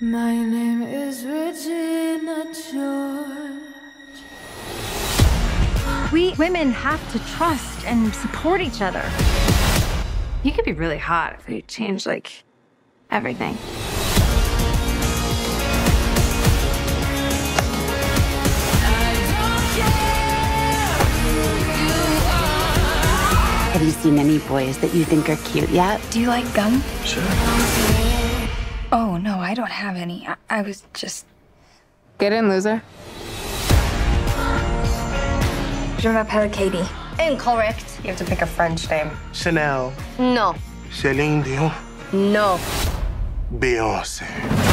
My name is Regina George. We women have to trust and support each other. You could be really hot if you change, like, everything. Have you seen any boys that you think are cute yet? Do you like gum? Sure. Oh, no, I don't have any. I was just... Get in, loser. Je m'appelle Cady. Incorrect. You have to pick a French name. Chanel. No. Celine Dion. No. Beyonce.